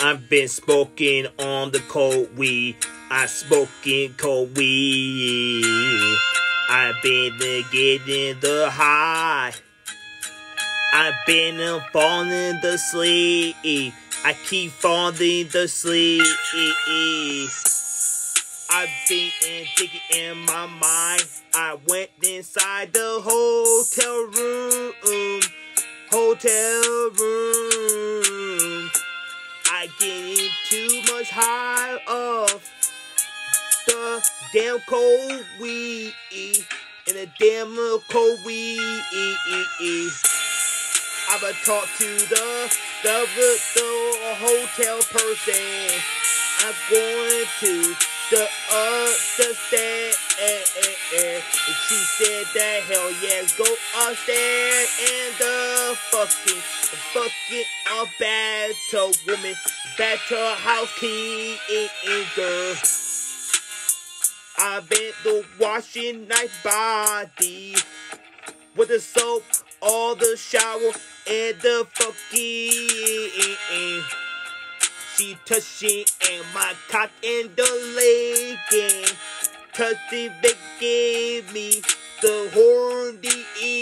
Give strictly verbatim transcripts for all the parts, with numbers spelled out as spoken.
I've been smoking on the cold weed. I smoking cold weed. I've been uh, getting the high. I've been uh, falling to sleep. I keep falling to sleep. I've been thinking in my mind. I went inside the hotel room. Hotel room. I getting too much high off the damn cold weed and the damn cold weed. I'ma talk to the the the hotel person. I'm going to the upstairs. And she said that hell yeah, go upstairs and the fucking fucking a battle woman, battle housekeeper. I've been the washing nice body with the soap, all the shower and the fucking. She touching and my cock and the legging. Cause they gave me the horny.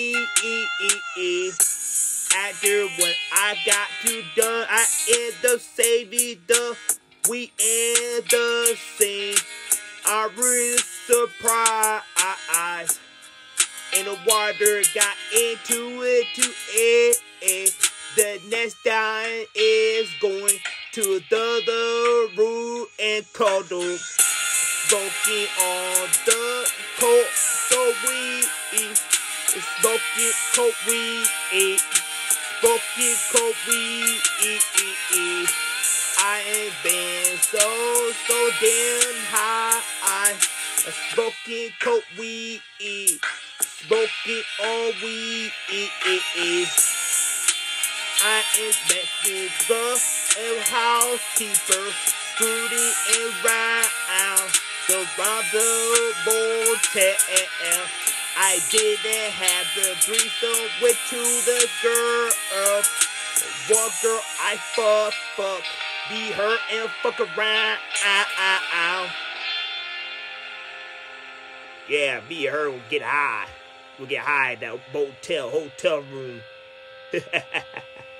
After when I got too done, I end up saving the we end the scene. I really surprised. And the water got into it to it. The next time is going to the, the room and cuddle. Smoking on the cold, cold weed. Smoking cold weed. Smoking cold weed. I ain't been so, so damn high. Smoking cold weed. Smoking on weed. I inspected the housekeeper, scooting around the round the motel. I didn't have the threesome with to the girl. One girl I fuck, fuck, be her and fuck around. Yeah, me and her will get high. We'll get high at that motel, hotel room.